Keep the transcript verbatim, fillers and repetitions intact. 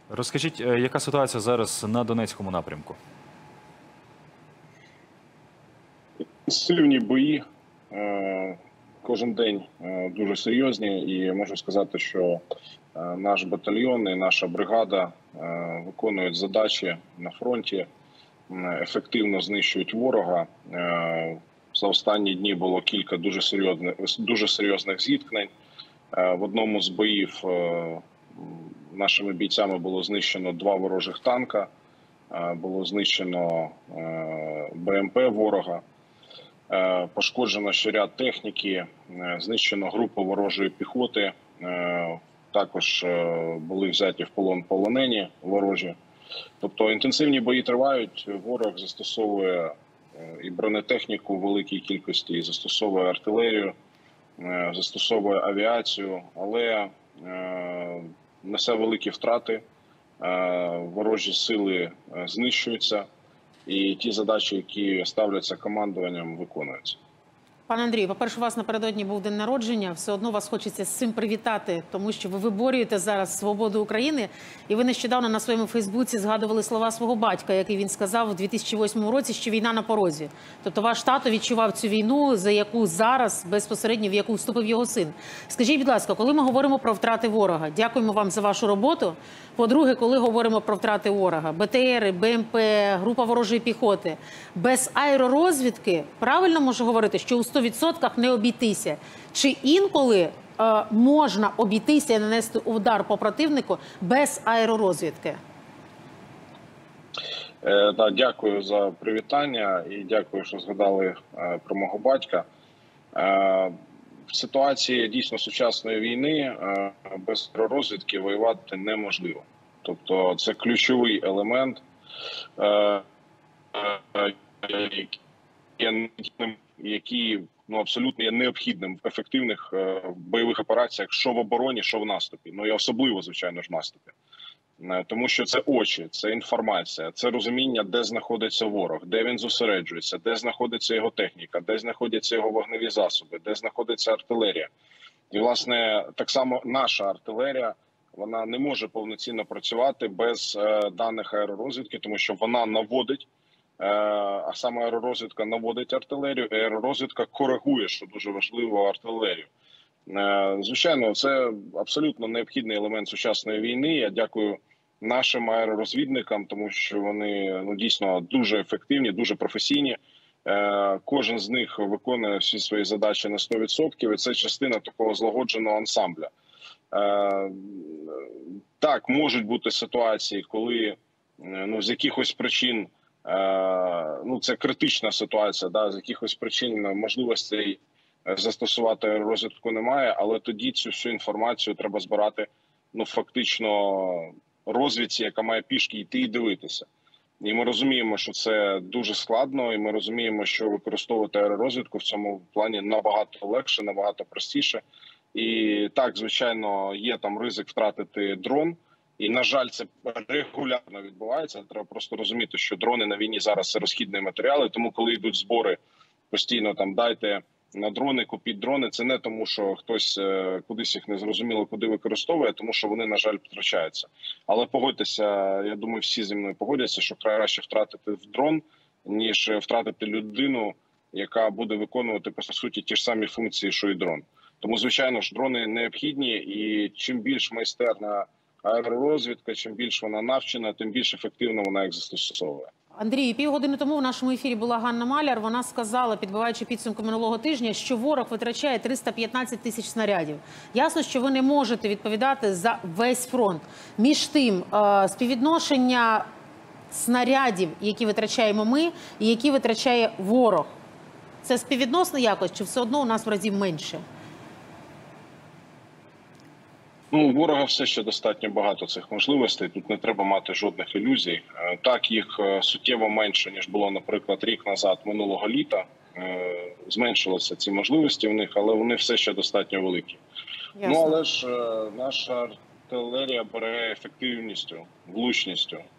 Розкажіть, яка ситуація зараз на Донецькому напрямку? Інтенсивні бої, кожен день дуже серйозні, і можу сказати, що наш батальйон і наша бригада виконують задачі на фронті, ефективно знищують ворога. За останні дні було кілька дуже серйозних, дуже серйозних зіткнень. В одному з боїв нашими бійцями було знищено два ворожих танка, було знищено БМП ворога, пошкоджено ще ряд техніки, знищено групу ворожої піхоти, також були взяті в полон полонені ворожі. Тобто інтенсивні бої тривають, ворог застосовує і бронетехніку в великій кількості, і застосовує артилерію, застосовує авіацію, але несе великі втрати, ворожі сили знищуються, і ті задачі, які ставляться командуванням, виконуються. Пане Андрію, по-перше, у вас напередодні був день народження, все одно вас хочеться з цим привітати, тому що ви виборюєте зараз свободу України, і ви нещодавно на своєму Фейсбуці згадували слова свого батька, який він сказав у дві тисячі восьмому році, що війна на порозі. Тобто ваш тато відчував цю війну, за яку зараз, безпосередньо в яку вступив його син. Скажіть, будь ласка, коли ми говоримо про втрати ворога, дякуємо вам за вашу роботу. По-друге, коли говоримо про втрати ворога, БТРи, БМП, група ворожої піхоти, без аеророзвідки, правильно можу говорити, що у сто відсотків не обійтися? Чи інколи е, можна обійтися і нанести удар по противнику без аеророзвідки? Е, да, дякую за привітання і дякую, що згадали е, про мого батька. Е, в ситуації дійсно сучасної війни е, без аеророзвідки воювати неможливо. Тобто це ключовий елемент, е, е, який ну, абсолютно є необхідним в ефективних е, бойових операціях, що в обороні, що в наступі. Ну і особливо, звичайно ж, в наступі. Е, тому що це очі, це інформація, це розуміння, де знаходиться ворог, де він зосереджується, де знаходиться його техніка, де знаходяться його вогневі засоби, де знаходиться артилерія. І, власне, так само наша артилерія, вона не може повноцінно працювати без е, даних аеророзвідки, тому що вона наводить, а саме аеророзвідка наводить артилерію, і аеророзвідка коригує, що дуже важливо, артилерію. Звичайно, це абсолютно необхідний елемент сучасної війни. Я дякую нашим аеророзвідникам, тому що вони ну, дійсно дуже ефективні, дуже професійні. Кожен з них виконує всі свої задачі на сто відсотків, і це частина такого злагодженого ансамбля. Так, можуть бути ситуації, коли ну, з якихось причин ну, це критична ситуація, да, з якихось причин можливостей застосувати аеророзвідку немає, але тоді цю всю інформацію треба збирати ну, фактично розвідці, яка має пішки йти і дивитися. І ми розуміємо, що це дуже складно, і ми розуміємо, що використовувати аеророзвідку в цьому плані набагато легше, набагато простіше. І так, звичайно, є там ризик втратити дрон. І, на жаль, це регулярно відбувається. Треба просто розуміти, що дрони на війні зараз – це розхідні матеріали. Тому, коли йдуть збори, постійно там дайте на дрони, купіть дрони. Це не тому, що хтось кудись їх незрозуміло куди використовує, тому що вони, на жаль, втрачаються. Але погодьтеся, я думаю, всі зі мною погодяться, що краще втратити в дрон, ніж втратити людину, яка буде виконувати, по суті, ті ж самі функції, що і дрон. Тому, звичайно ж, дрони необхідні, і чим більш майстерна аеророзвідка, чим більше вона навчена, тим більш ефективно вона їх застосовує. Андрій, півгодини тому в нашому ефірі була Ганна Маляр. Вона сказала, підбиваючи підсумку минулого тижня, що ворог витрачає триста п'ятнадцять тисяч снарядів. Ясно, що ви не можете відповідати за весь фронт. Між тим, співвідношення снарядів, які витрачаємо ми, і які витрачає ворог, це співвідносно якось, чи все одно у нас в разів менше? Ну, у ворога все ще достатньо багато цих можливостей, тут не треба мати жодних ілюзій. Так, їх суттєво менше, ніж було, наприклад, рік назад, минулого літа. Зменшилися ці можливості в них, але вони все ще достатньо великі. Ясно. Ну, але ж наша артилерія бере ефективністю, влучністю.